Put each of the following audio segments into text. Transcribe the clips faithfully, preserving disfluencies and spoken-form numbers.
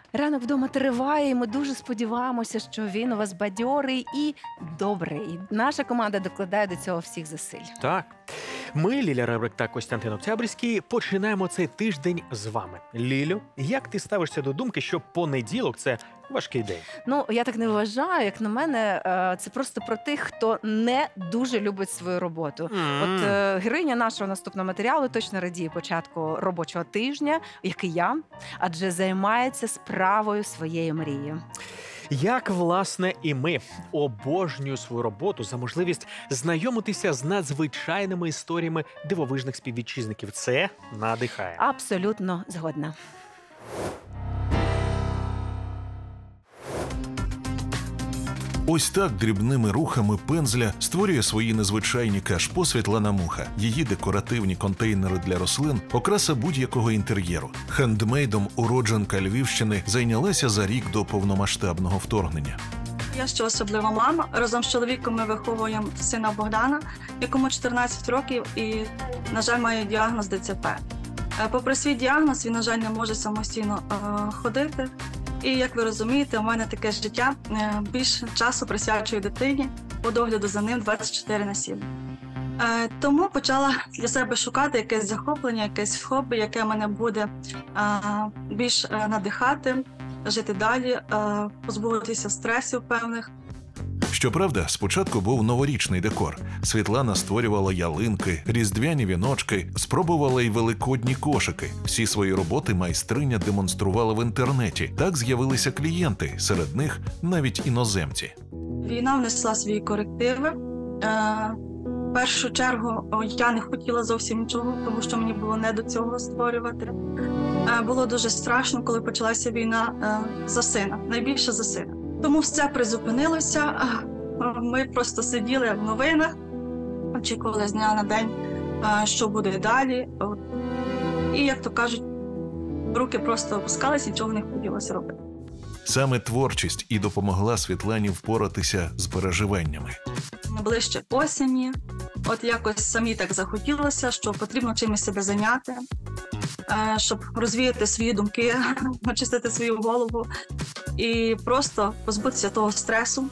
Ранок вдома триває, і ми дуже сподіваємося, що він у вас бадьорий і добрий. Наша команда докладає до цього всіх зусиль. Так. Ми, Ліля Ребрик та Костянтин Октябрьський, починаємо цей тиждень з вами. Лілю, як ти ставишся до думки, що понеділок – це важкий день? Ну, я так не вважаю. Як на мене, е, це просто про тих, хто не дуже любить свою роботу. Mm. От е, героїня нашого наступного матеріалу точно радіє початку робочого тижня, як і я, адже займається справою своєї мрії. Як, власне, і ми. Обожнюю свою роботу за можливість знайомитися з надзвичайними історіями дивовижних співвітчизників. Це надихає. Абсолютно згодна. Ось так дрібними рухами пензля створює свої незвичайні кашпо Світлана Муха. Її декоративні контейнери для рослин – окраса будь-якого інтер'єру. Хендмейдом уродженка Львівщини зайнялася за рік до повномасштабного вторгнення. Я ще особлива мама. Разом з чоловіком ми виховуємо сина Богдана, якому чотирнадцять років і, на жаль, має діагноз Д Ц П. Попри свій діагноз, він, на жаль, не може самостійно е, ходити. І, як ви розумієте, у мене таке життя, е, більше часу присвячую дитині, по догляду за ним двадцять чотири на сім. Е, тому почала для себе шукати якесь захоплення, якесь хобі, яке мене буде е, більш е, надихати, жити далі, е, позбуватися стресів певних. Щоправда, спочатку був новорічний декор. Світлана створювала ялинки, різдвяні віночки, спробувала й великодні кошики. Всі свої роботи майстриня демонструвала в інтернеті. Так з'явилися клієнти, серед них навіть іноземці. Війна внесла свої корективи. Е, в першу чергу я не хотіла зовсім нічого, тому що мені було не до цього створювати. Е, було дуже страшно, коли почалася війна е, за сина, найбільше за сина. Тому все призупинилося, ми просто сиділи в новинах, очікували з дня на день, що буде далі. І, як то кажуть, руки просто опускалися, нічого не хотілося робити. Саме творчість і допомогла Світлані впоратися з переживаннями. Ближче осені, от якось самі так захотілося, що потрібно чимось себе зайняти, щоб розвіяти свої думки, очистити свою голову і просто позбутися того стресу.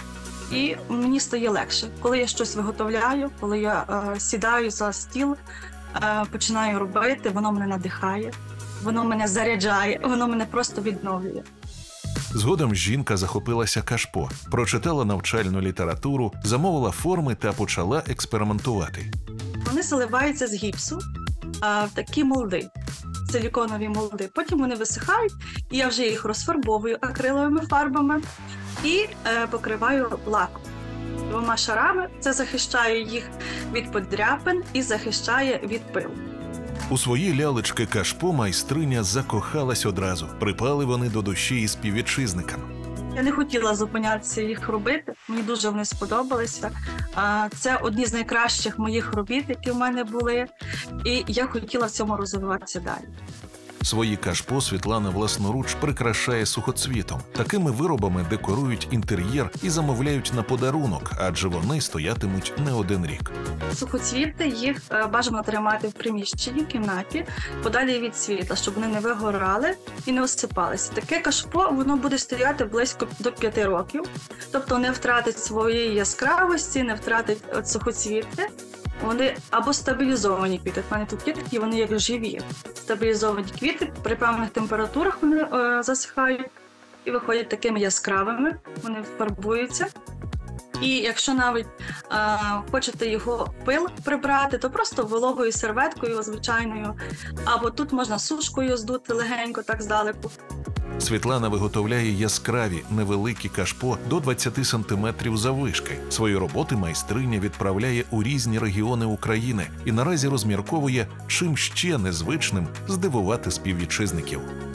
І мені стає легше. Коли я щось виготовляю, коли я е, сідаю за стіл, е, починаю робити, воно мене надихає, воно мене заряджає, воно мене просто відновлює. Згодом жінка захопилася кашпо, прочитала навчальну літературу, замовила форми та почала експериментувати. Вони заливаються з гіпсу е, в такі молди, силіконові молди. Потім вони висихають, і я вже їх розфарбовую акриловими фарбами і е, покриваю лаком. Двома шарами. Це захищає їх від подряпин і захищає від пилу. У свої лялечки кашпо майстриня закохалась одразу. Припали вони до душі і співвітчизникам. Я не хотіла зупинятися їх робити, мені дуже вони сподобалися. Це одні з найкращих моїх робіт, які в мене були, і я хотіла в цьому розвиватися далі. Свої кашпо Світлана власноруч прикрашає сухоцвітом. Такими виробами декорують інтер'єр і замовляють на подарунок, адже вони стоятимуть не один рік. Сухоцвіти їх бажано тримати в приміщенні, в кімнаті, подалі від світла, щоб вони не вигорали і не осипалися. Таке кашпо, воно буде стояти близько до п'яти років, тобто не втратить своєї яскравості, не втратить сухоцвіти. Вони або стабілізовані квіти, в мене тут є такі, вони як живі. Стабілізовані квіти, при певних температурах вони е, засихають і виходять такими яскравими, вони фарбуються. І якщо навіть е, хочете його пил прибрати, то просто вологою серветкою звичайною, або тут можна сушкою здути легенько, так здалеку. Світлана виготовляє яскраві, невеликі кашпо до двадцяти сантиметрів заввишки. Свої роботи майстриня відправляє у різні регіони України і наразі розмірковує, чим ще незвичним здивувати співвітчизників.